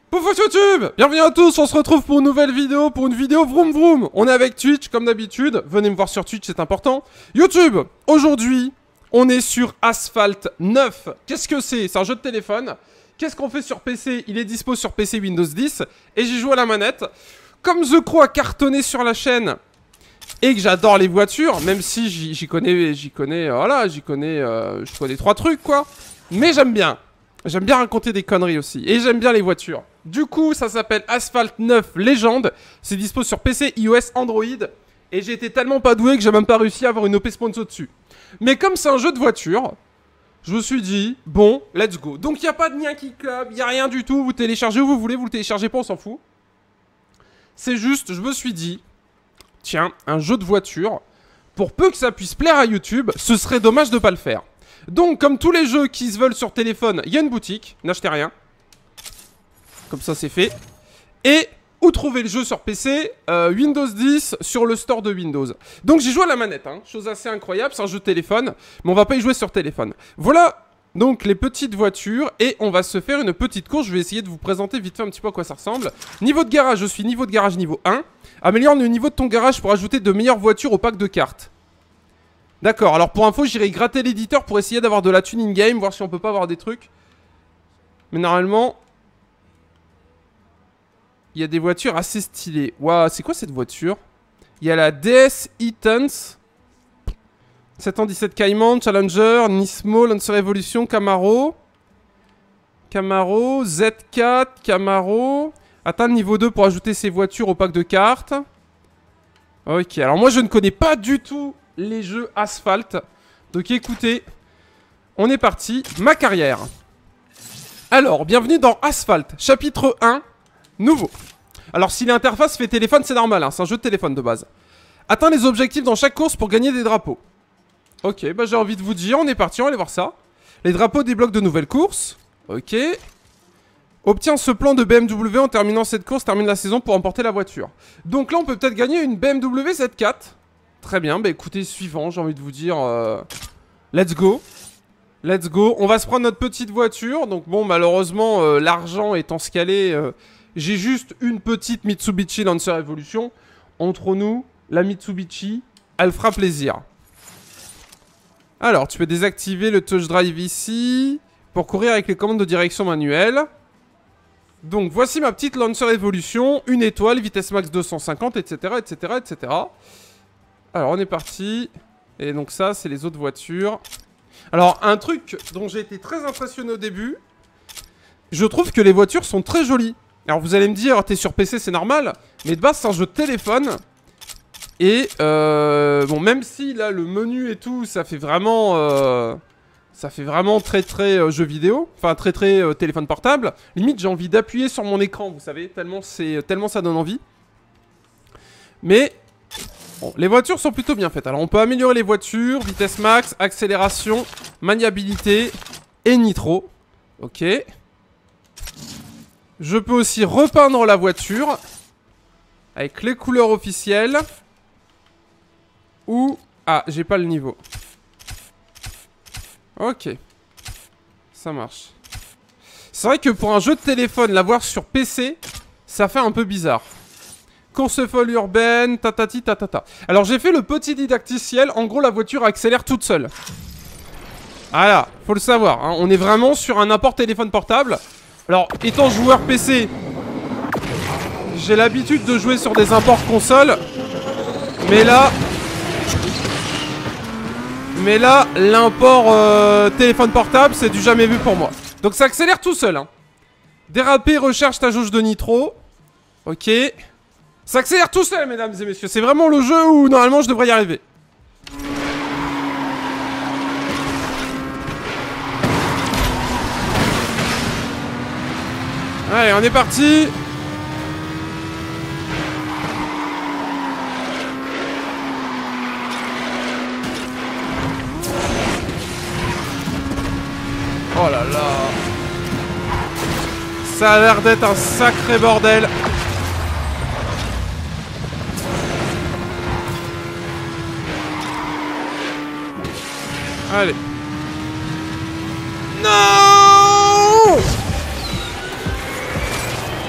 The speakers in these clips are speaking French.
Poufouche YouTube! Bienvenue à tous, on se retrouve pour une nouvelle vidéo, pour une vidéo vroom vroom. On est avec Twitch, comme d'habitude. Venez me voir sur Twitch, c'est important. YouTube, aujourd'hui, on est sur Asphalt 9. Qu'est-ce que c'est? C'est un jeu de téléphone. Qu'est-ce qu'on fait sur PC? Il est dispo sur PC Windows 10. Et j'y joue à la manette. Comme The Crow a cartonné sur la chaîne, et que j'adore les voitures, même si je connais 3 trucs, quoi. Mais j'aime bien. J'aime bien raconter des conneries aussi. Et j'aime bien les voitures. Du coup, ça s'appelle Asphalt 9 Légende. C'est dispo sur PC, iOS, Android. Et j'ai été tellement pas doué que j'ai même pas réussi à avoir une OP sponsor dessus. Mais comme c'est un jeu de voiture, je me suis dit, bon, let's go. Donc il n'y a pas de Yankee Club, il n'y a rien du tout. Vous téléchargez où vous voulez, vous le téléchargez pas, on s'en fout. C'est juste, je me suis dit, tiens, un jeu de voiture, pour peu que ça puisse plaire à YouTube, ce serait dommage de pas le faire. Donc, comme tous les jeux qui se veulent sur téléphone, il y a une boutique, n'achetez rien. Comme ça, c'est fait. Et où trouver le jeu sur PC? Windows 10 sur le store de Windows. Donc, j'y joue à la manette, hein. Chose assez incroyable, c'est un jeu de téléphone, mais on va pas y jouer sur téléphone. Voilà donc les petites voitures, et on va se faire une petite course. Je vais essayer de vous présenter vite fait un petit peu à quoi ça ressemble. Niveau de garage, je suis niveau de garage niveau 1. Améliore le niveau de ton garage pour ajouter de meilleures voitures au pack de cartes. D'accord, alors pour info, j'irai gratter l'éditeur pour essayer d'avoir de la thune in-game, voir si on peut pas avoir des trucs. Mais normalement, il y a des voitures assez stylées. Waouh, c'est quoi cette voiture? Il y a la DS Eatons, 717 Cayman, Challenger, Nismo, Lancer Evolution, Camaro, Z4, Camaro. Atteindre niveau 2 pour ajouter ces voitures au pack de cartes. Ok, alors moi je ne connais pas du tout les jeux Asphalt. Donc écoutez, on est parti, ma carrière. Alors, bienvenue dans Asphalt, chapitre 1, nouveau. Alors si l'interface fait téléphone, c'est normal, hein, c'est un jeu de téléphone de base. Atteins les objectifs dans chaque course pour gagner des drapeaux. Ok, bah j'ai envie de vous dire, on est parti, on va aller voir ça. Les drapeaux débloquent de nouvelles courses. Ok. Obtiens ce plan de BMW en terminant cette course, termine la saison pour remporter la voiture. Donc là, on peut peut-être gagner une BMW Z4. Très bien, bah écoutez, suivant, j'ai envie de vous dire... let's go. Let's go. On va se prendre notre petite voiture. Donc bon, malheureusement, l'argent étant scalé, j'ai juste une petite Mitsubishi Lancer Evolution. Entre nous, la Mitsubishi, elle fera plaisir. Alors, tu peux désactiver le touch drive ici pour courir avec les commandes de direction manuelle. Donc, voici ma petite Lancer Evolution. Une étoile, vitesse max 250, etc., etc., etc. Alors, on est parti. Et donc ça, c'est les autres voitures. Alors, un truc dont j'ai été très impressionné au début, je trouve que les voitures sont très jolies. Alors, vous allez me dire, t'es sur PC, c'est normal. Mais de base, c'est un jeu de téléphone. Et, bon, même si, là, le menu et tout, ça fait vraiment très jeu vidéo. Enfin, très téléphone portable. Limite, j'ai envie d'appuyer sur mon écran, vous savez, tellement ça donne envie. Mais... bon, les voitures sont plutôt bien faites. Alors, on peut améliorer les voitures, vitesse max, accélération, maniabilité et nitro. Ok. Je peux aussi repeindre la voiture avec les couleurs officielles. Ou... ah, j'ai pas le niveau. Ok. Ça marche. C'est vrai que pour un jeu de téléphone, l'avoir sur PC, ça fait un peu bizarre. Course folle urbaine, tatati tatata. Alors j'ai fait le petit didacticiel. En gros, la voiture accélère toute seule. Voilà, faut le savoir, hein. On est vraiment sur un apport téléphone portable. Alors, étant joueur PC, j'ai l'habitude de jouer sur des imports console. Mais là, l'import téléphone portable, c'est du jamais vu pour moi. Donc ça accélère tout seul, hein. Déraper, recharge ta jauge de nitro. Ok. Ça accélère tout seul, mesdames et messieurs. C'est vraiment le jeu où, normalement, je devrais y arriver. Allez, on est parti. Oh là là. Ça a l'air d'être un sacré bordel. Allez. Non!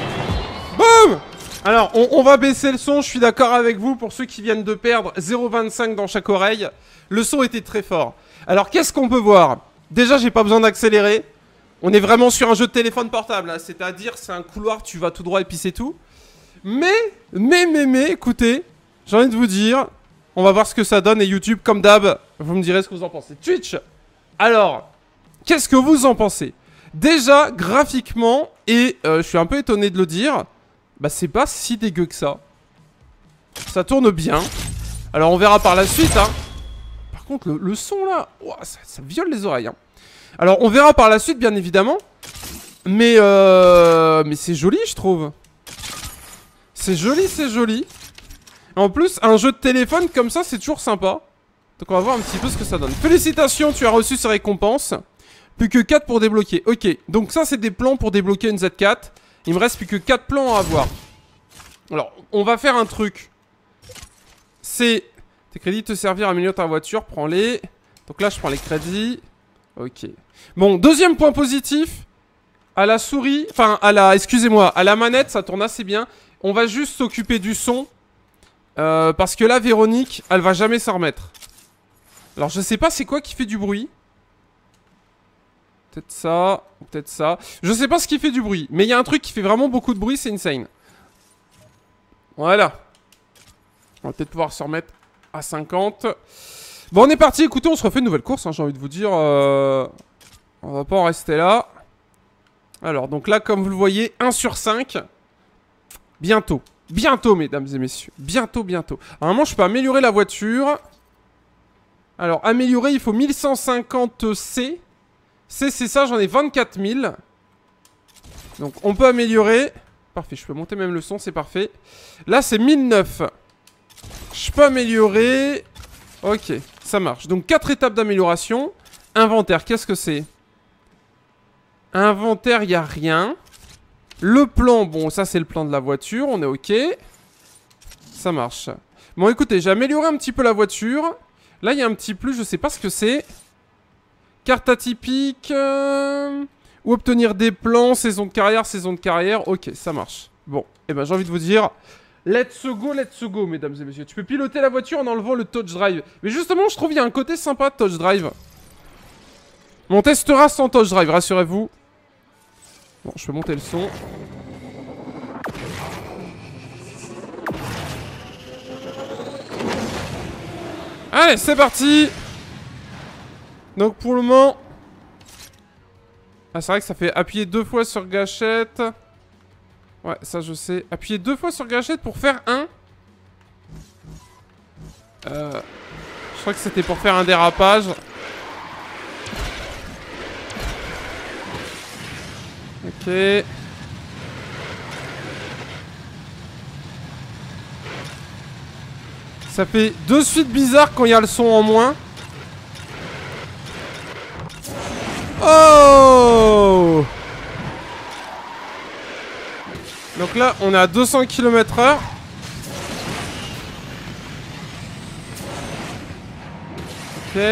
Alors, on va baisser le son, je suis d'accord avec vous, pour ceux qui viennent de perdre 0,25 dans chaque oreille. Le son était très fort. Alors, qu'est-ce qu'on peut voir? Déjà, j'ai pas besoin d'accélérer. On est vraiment sur un jeu de téléphone portable, hein. C'est-à-dire, c'est un couloir, tu vas tout droit et puis c'est tout. Mais, écoutez, j'ai envie de vous dire, on va voir ce que ça donne. Et YouTube, comme d'hab, vous me direz ce que vous en pensez. Twitch, alors, qu'est-ce que vous en pensez? Déjà, graphiquement, et je suis un peu étonné de le dire, bah c'est pas si dégueu que ça. Ça tourne bien. Alors on verra par la suite, hein. Par contre, le son là, ouah, ça viole les oreilles, hein. Alors on verra par la suite, bien évidemment. Mais c'est joli, je trouve. C'est joli, c'est joli. En plus, un jeu de téléphone comme ça, c'est toujours sympa. Donc on va voir un petit peu ce que ça donne. Félicitations, tu as reçu ces récompenses. Plus que 4 pour débloquer. Ok, donc ça c'est des plans pour débloquer une Z4. Il me reste plus que 4 plans à avoir. Alors, on va faire un truc. C'est... Tes crédits te servir à améliorer ta voiture, prends-les. Donc là, je prends les crédits. Ok. Bon, deuxième point positif. À la souris... Enfin, excusez-moi, à la manette, ça tourne assez bien. On va juste s'occuper du son. Parce que là, Véronique, elle va jamais s'en remettre. Alors, je sais pas c'est quoi qui fait du bruit. Peut-être ça, peut-être ça. Je sais pas ce qui fait du bruit, mais il y a un truc qui fait vraiment beaucoup de bruit, c'est insane. Voilà. On va peut-être pouvoir se remettre à 50. Bon, on est parti. Écoutez, on se refait une nouvelle course, hein, j'ai envie de vous dire. On va pas en rester là. Alors, donc là, comme vous le voyez, 1 sur 5. Bientôt. Bientôt, mesdames et messieurs. Bientôt, bientôt. Normalement, je peux améliorer la voiture. Alors, améliorer, il faut 1150 C. C'est ça, j'en ai 24 000. Donc on peut améliorer. Parfait, je peux monter même le son, c'est parfait. Là c'est 1009. Je peux améliorer. Ok, ça marche. Donc 4 étapes d'amélioration. Inventaire, qu'est-ce que c'est? Inventaire, il n'y a rien. Le plan, bon ça c'est le plan de la voiture, on est ok. Ça marche. Bon écoutez, j'ai amélioré un petit peu la voiture. Là il y a un petit plus, je sais pas ce que c'est. Carte atypique, ou obtenir des plans, saison de carrière, ok, ça marche. Bon, et ben j'ai envie de vous dire, let's go, mesdames et messieurs. Tu peux piloter la voiture en enlevant le touch drive. Mais justement, je trouve qu'il y a un côté sympa de touch drive. On testera sans touch drive, rassurez-vous. Bon, je peux monter le son. Allez, c'est parti! Donc pour le moment... Ah c'est vrai que ça fait appuyer 2 fois sur gâchette. Ouais ça je sais. Appuyer 2 fois sur gâchette pour faire un... Je crois que c'était pour faire un dérapage. Ok. Ça fait de suite bizarre quand il y a le son en moins. Oh! Donc là, on est à 200 km/h. Ok.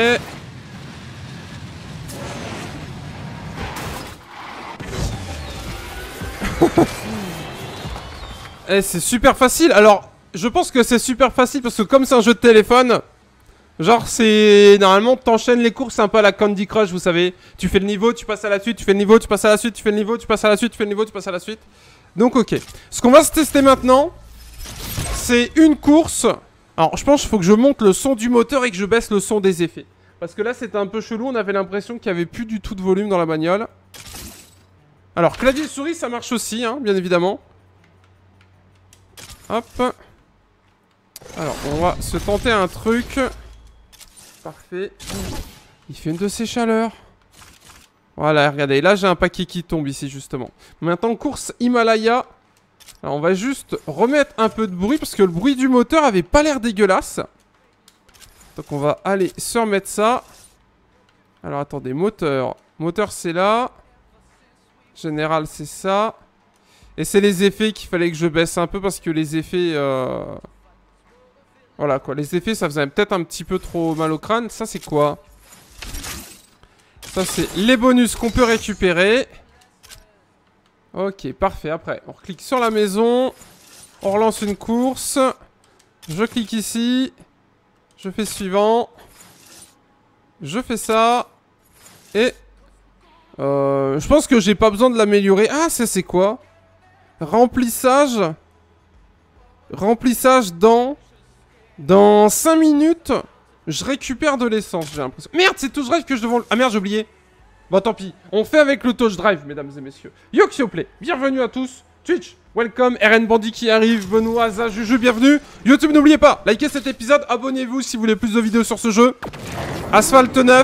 Eh, c'est super facile. Alors, je pense que c'est super facile parce que comme c'est un jeu de téléphone... Genre c'est... Normalement t'enchaînes les courses un peu à la Candy Crush, vous savez. Tu fais le niveau, tu passes à la suite, tu fais le niveau, tu passes à la suite, tu fais le niveau, tu passes à la suite, tu fais le niveau, tu passes à la suite. Donc ok. Ce qu'on va se tester maintenant, c'est une course. Alors je pense qu'il faut que je monte le son du moteur et que je baisse le son des effets. Parce que là c'était un peu chelou, on avait l'impression qu'il n'y avait plus du tout de volume dans la bagnole. Alors clavier et souris ça marche aussi, hein, bien évidemment. Hop. Alors on va se tenter un truc. Parfait. Il fait une de ces chaleurs. Voilà, regardez. Là, j'ai un paquet qui tombe ici, justement. Maintenant, course Himalaya. Alors, on va juste remettre un peu de bruit parce que le bruit du moteur avait pas l'air dégueulasse. Donc, on va aller se remettre ça. Alors, attendez. Moteur. Moteur, c'est là. Général, c'est ça. Et c'est les effets qu'il fallait que je baisse un peu parce que les effets... Voilà quoi, les effets ça faisait peut-être un petit peu trop mal au crâne. Ça c'est quoi? Ça c'est les bonus qu'on peut récupérer. Ok, parfait, après on clique sur la maison. On relance une course. Je clique ici. Je fais suivant. Je fais ça. Et... je pense que j'ai pas besoin de l'améliorer. Ah, ça c'est quoi? Remplissage. Remplissage dans 5 minutes. Je récupère de l'essence, j'ai l'impression. Merde, c'est Touch Drive que je devais... Ah merde, j'ai oublié. Bon, tant pis. On fait avec le Touch Drive, mesdames et messieurs. Yoxioplay, bienvenue à tous. Twitch, welcome. RN Bandit qui arrive. Benoît, Za, Juju, bienvenue. YouTube, n'oubliez pas, likez cet épisode. Abonnez-vous si vous voulez plus de vidéos sur ce jeu. Asphalt 9.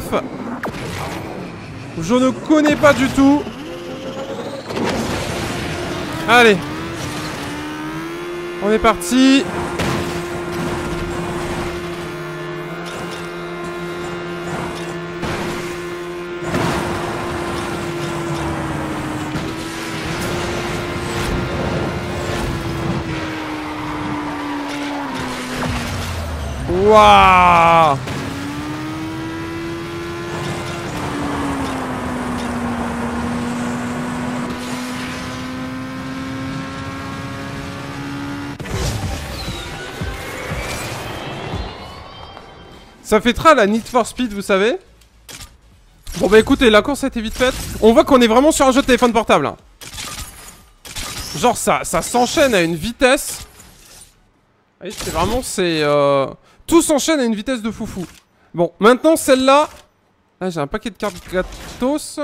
Je ne connais pas du tout. Allez. On est parti. Waouh! Ça fait très la Need for Speed, vous savez. Bon bah écoutez, la course a été vite faite. On voit qu'on est vraiment sur un jeu de téléphone portable, hein. Genre ça s'enchaîne à une vitesse. Vous voyez, c'est vraiment, tout s'enchaîne à une vitesse de foufou. Bon, maintenant celle-là. Ah, j'ai un paquet de cartes gratos.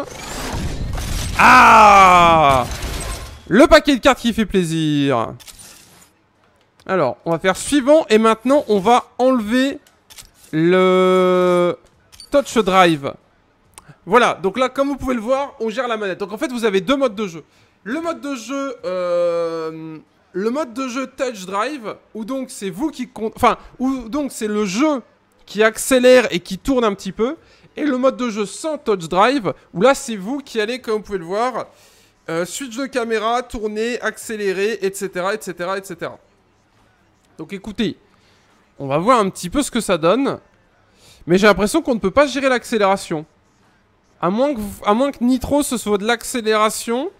Ah! Le paquet de cartes qui fait plaisir. Alors, on va faire suivant. Et maintenant, on va enlever le Touch Drive. Voilà, donc là, comme vous pouvez le voir, on gère la manette. Donc en fait, vous avez deux modes de jeu. Le mode de jeu Touch Drive, où donc c'est vous qui enfin, où donc c'est le jeu qui accélère et qui tourne un petit peu. Et le mode de jeu sans Touch Drive, où là c'est vous qui allez, comme vous pouvez le voir, switch de caméra, tourner, accélérer, etc., etc., etc. Donc écoutez, on va voir un petit peu ce que ça donne. Mais j'ai l'impression qu'on ne peut pas gérer l'accélération. À moins que Nitro ce soit de l'accélération.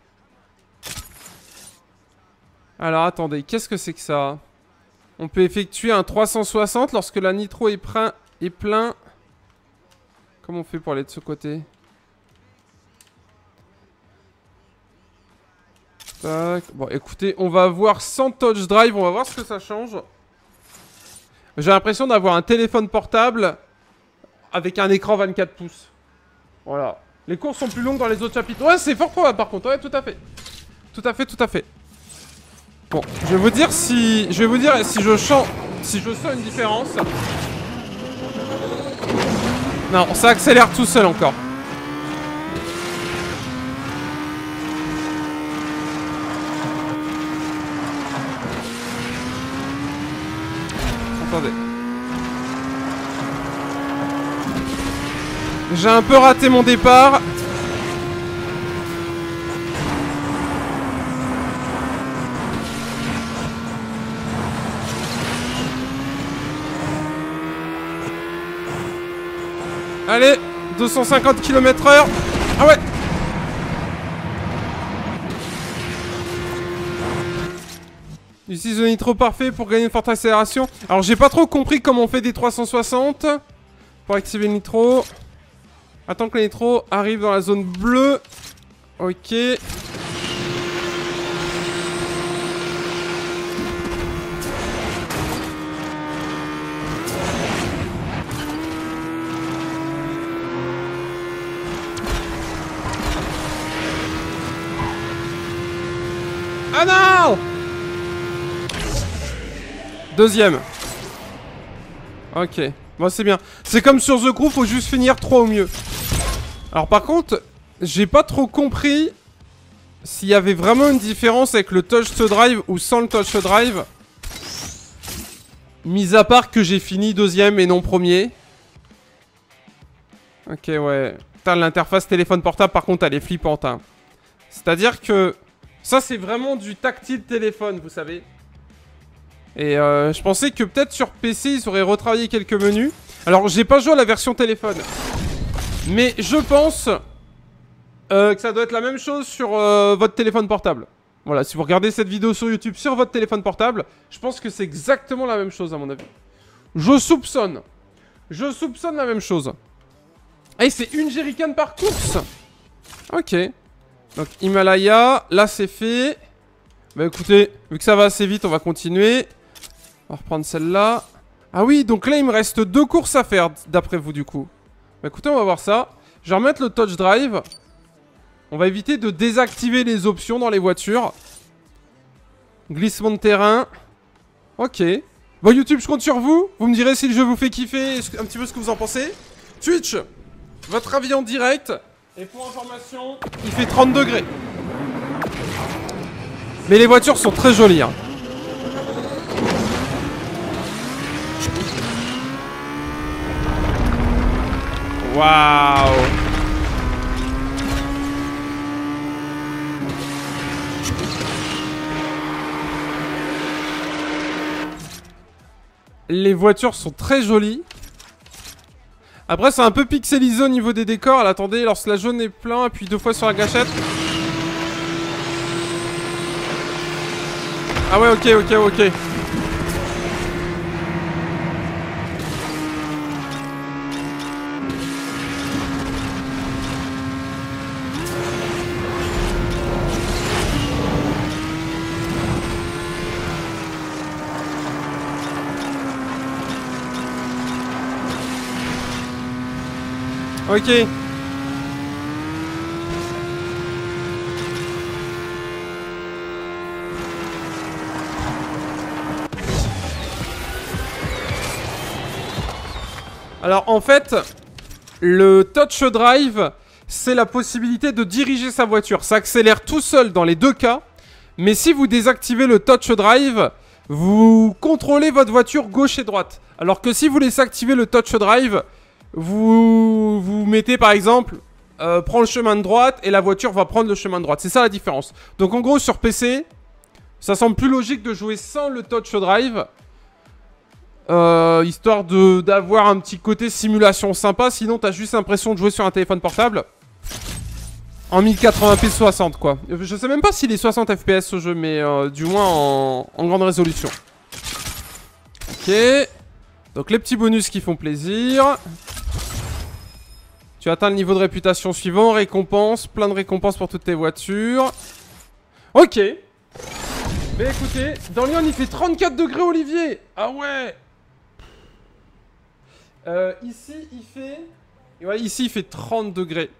Alors attendez, qu'est-ce que c'est que ça? On peut effectuer un 360 lorsque la Nitro est plein. Comment on fait pour aller de ce côté? Tac. Bon écoutez, on va voir sans Touch Drive, on va voir ce que ça change. J'ai l'impression d'avoir un téléphone portable avec un écran 24 pouces. Voilà. Les courses sont plus longues dans les autres chapitres. Ouais, c'est fort probable par contre. Ouais, tout à fait. Tout à fait, tout à fait. Bon, je vais vous dire si je sens une différence. Non, ça accélère tout seul encore. Attendez. J'ai un peu raté mon départ. Allez, 250 km/h. Ah ouais. Utilise le nitro parfait pour gagner une forte accélération. Alors j'ai pas trop compris comment on fait des 360 pour activer le nitro. Attends que le nitro arrive dans la zone bleue. Ok. Ah non! Deuxième. Ok. Bon, c'est bien. C'est comme sur The Crew, faut juste finir 3 au mieux. Alors par contre, j'ai pas trop compris s'il y avait vraiment une différence avec le Touch Drive ou sans le Touch Drive. Mis à part que j'ai fini deuxième et non premier. Ok, ouais. Putain, l'interface téléphone portable, par contre, elle est flippante, hein. C'est-à-dire que... ça, c'est vraiment du tactile téléphone, vous savez. Et je pensais que peut-être sur PC, ils auraient retravaillé quelques menus. Alors, j'ai pas joué à la version téléphone. Mais je pense que ça doit être la même chose sur votre téléphone portable. Voilà, si vous regardez cette vidéo sur YouTube sur votre téléphone portable, je pense que c'est exactement la même chose à mon avis. Je soupçonne la même chose. Et c'est une jerrycan par course. Ok. Donc Himalaya, là c'est fait. Bah écoutez, vu que ça va assez vite, on va continuer. On va reprendre celle-là. Ah oui, donc là il me reste 2 courses à faire, d'après vous du coup. Bah écoutez, on va voir ça. Je vais remettre le touch drive. On va éviter de désactiver les options dans les voitures. Glissement de terrain. Ok. Bon YouTube, je compte sur vous. Vous me direz si le jeu vous fait kiffer, un petit peu ce que vous en pensez. Twitch, votre avis en direct. Et pour information, il fait 30 degrés. Mais les voitures sont très jolies, hein. Waouh. Les voitures sont très jolies. Après c'est un peu pixelisé au niveau des décors. Là, attendez, lorsque la jaune est plein, appuie 2 fois sur la gâchette. Ah ouais, ok. Ok. Alors en fait, le touch drive, c'est la possibilité de diriger sa voiture. Ça accélère tout seul dans les 2 cas. Mais si vous désactivez le touch drive, vous contrôlez votre voiture gauche et droite. Alors que si vous laissez activer le touch drive, vous mettez par exemple, prends le chemin de droite et la voiture va prendre le chemin de droite. C'est ça la différence. Donc en gros sur PC, ça semble plus logique de jouer sans le touch drive. Histoire d'avoir un petit côté simulation sympa. Sinon t'as juste l'impression de jouer sur un téléphone portable. En 1080p 60 quoi. Je sais même pas s'il est 60 fps ce jeu, mais du moins en grande résolution. Ok. Donc les petits bonus qui font plaisir. Tu atteins le niveau de réputation suivant. Récompense, plein de récompenses pour toutes tes voitures. Ok. Mais écoutez, dans Lyon il fait 34 degrés Olivier. Ah ouais. Ici il fait... Ouais, ici il fait 30 degrés.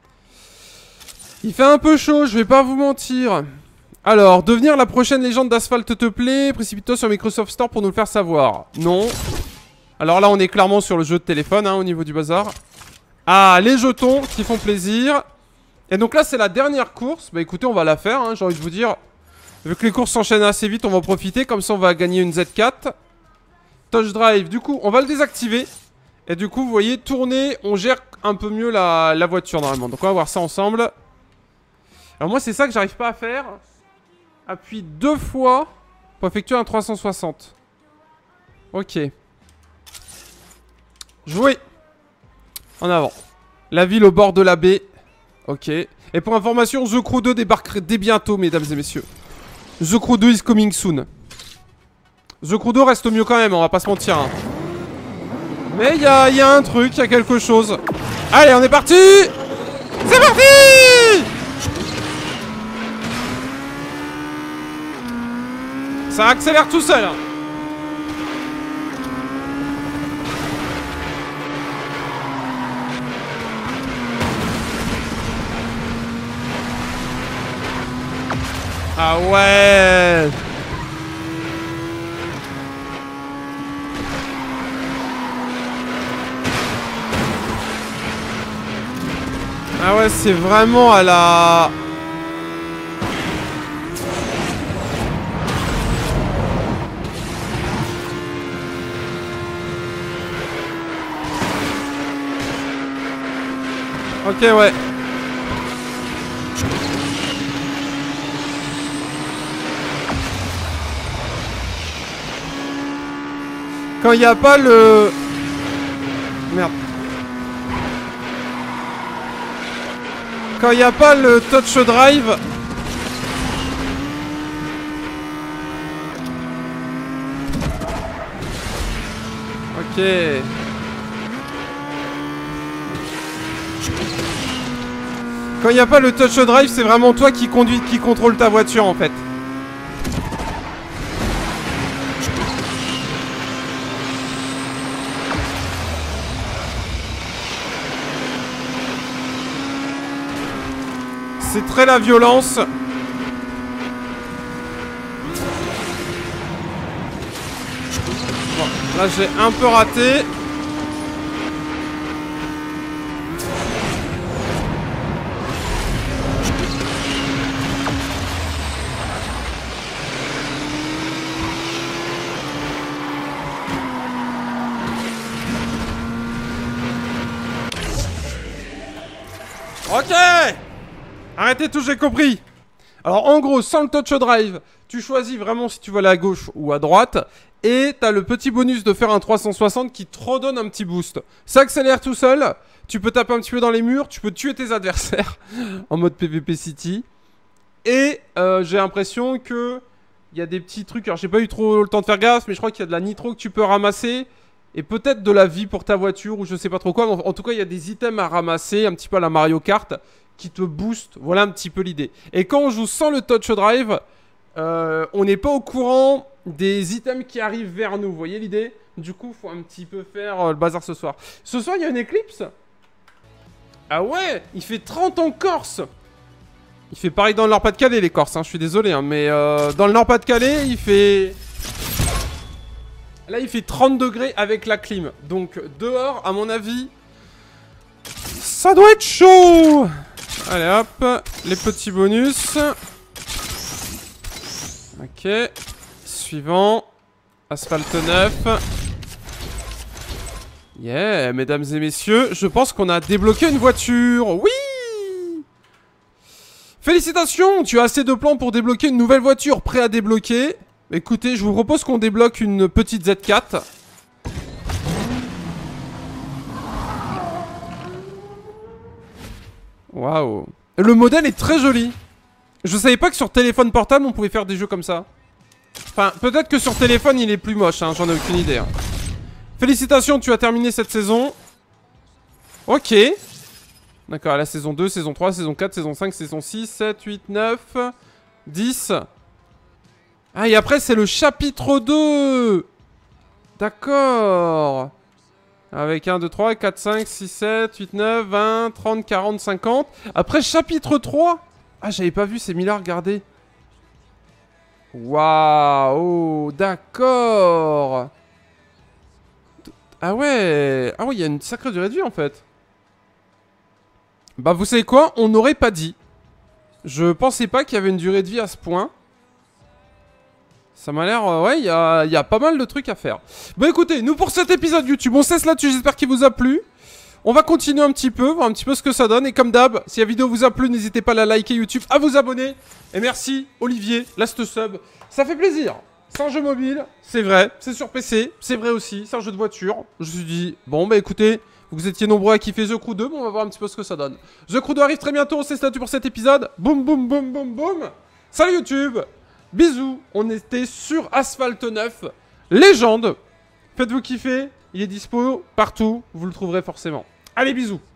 Il fait un peu chaud, je vais pas vous mentir. Alors, devenir la prochaine légende d'Asphalt te plaît? Précipite-toi sur Microsoft Store pour nous le faire savoir. Non. Alors là, on est clairement sur le jeu de téléphone, hein, au niveau du bazar. Ah, les jetons qui font plaisir. Et donc là, c'est la dernière course. Bah écoutez, on va la faire, hein, j'ai envie de vous dire. Vu que les courses s'enchaînent assez vite, on va en profiter. Comme ça, on va gagner une Z4. Touch Drive, du coup, on va le désactiver. Et du coup, vous voyez, tourner, on gère un peu mieux la voiture normalement. Donc on va voir ça ensemble. Alors moi, c'est ça que j'arrive pas à faire. Appuie 2 fois pour effectuer un 360. Ok. Jouer. En avant. La ville au bord de la baie. Ok. Et pour information, The Crew 2 débarquerait dès bientôt, mesdames et messieurs. The Crew 2 is coming soon. The Crew 2 reste mieux quand même, on va pas se mentir. Hein. Mais il y a un truc, il y a quelque chose. Allez, on est parti. C'est parti. Ça accélère tout seul. Hein. Ah ouais. Ah ouais, c'est vraiment à la... Ok, ouais. Quand il n'y a pas le... Merde. Quand il n'y a pas le touch drive... Ok. Quand il n'y a pas le touch drive, c'est vraiment toi qui conduis, qui contrôle ta voiture en fait. C'est très la violence. Bon, là j'ai un peu raté. Ok. Arrêtez tout, j'ai compris. Alors en gros, sans le touch drive, tu choisis vraiment si tu veux aller à gauche ou à droite. Et t'as le petit bonus de faire un 360 qui te redonne un petit boost. Ça accélère tout seul. Tu peux taper un petit peu dans les murs. Tu peux tuer tes adversaires en mode PvP City. Et j'ai l'impression que il y a des petits trucs. Alors j'ai pas eu trop le temps de faire gaffe, mais je crois qu'il y a de la nitro que tu peux ramasser. Et peut-être de la vie pour ta voiture ou je sais pas trop quoi. Mais en tout cas, il y a des items à ramasser, un petit peu à la Mario Kart, qui te booste. Voilà un petit peu l'idée. Et quand on joue sans le touch drive, on n'est pas au courant des items qui arrivent vers nous. Vous voyez l'idée? Du coup, faut un petit peu faire le bazar ce soir. Ce soir, il y a une éclipse. Ah ouais, il fait 30 en Corse. Il fait pareil dans le Nord-Pas-de-Calais, les Corses. Hein, je suis désolé, hein, mais dans le Nord-Pas-de-Calais, il fait... Là, il fait 30 degrés avec la clim. Donc, dehors, à mon avis, ça doit être chaud. Allez, hop. Les petits bonus. Ok. Suivant. Asphalte 9. Yeah, mesdames et messieurs, je pense qu'on a débloqué une voiture. Oui! Félicitations, tu as assez de plans pour débloquer une nouvelle voiture. Prêt à débloquer. Écoutez, je vous propose qu'on débloque une petite Z4. Waouh. Le modèle est très joli. Je savais pas que sur téléphone portable, on pouvait faire des jeux comme ça. Enfin, peut-être que sur téléphone, il est plus moche, hein, j'en ai aucune idée. Hein. Félicitations, tu as terminé cette saison. Ok. D'accord, la saison 2, saison 3, saison 4, saison 5, saison 6, 7, 8, 9, 10... Ah, et après, c'est le chapitre 2. D'accord. Avec 1, 2, 3, 4, 5, 6, 7, 8, 9, 20, 30, 40, 50. Après, chapitre 3. Ah, j'avais pas vu, c'est mis là, regardez. Waouh. D'accord. Ah ouais. Ah oui, il y a une sacrée durée de vie, en fait. Bah, vous savez quoi? On n'aurait pas dit. Je pensais pas qu'il y avait une durée de vie à ce point. Ça m'a l'air... ouais, il y a pas mal de trucs à faire. Bon, écoutez, nous pour cet épisode YouTube, on cesse là-dessus. J'espère qu'il vous a plu. On va continuer un petit peu, voir un petit peu ce que ça donne. Et comme d'hab, si la vidéo vous a plu, n'hésitez pas à la liker YouTube, à vous abonner. Et merci, Olivier, last sub. Ça fait plaisir. C'est un jeu mobile, c'est vrai. C'est sur PC, c'est vrai aussi. C'est un jeu de voiture. Je me suis dit, bon, bah écoutez, vous étiez nombreux à kiffer The Crew 2. Bon, on va voir un petit peu ce que ça donne. The Crew 2 arrive très bientôt. C'est là-dessus pour cet épisode. Boum, boum, boum, boum, boum. Salut YouTube. Bisous, on était sur Asphalte 9, légende. Faites-vous kiffer, il est dispo partout, vous le trouverez forcément. Allez, bisous.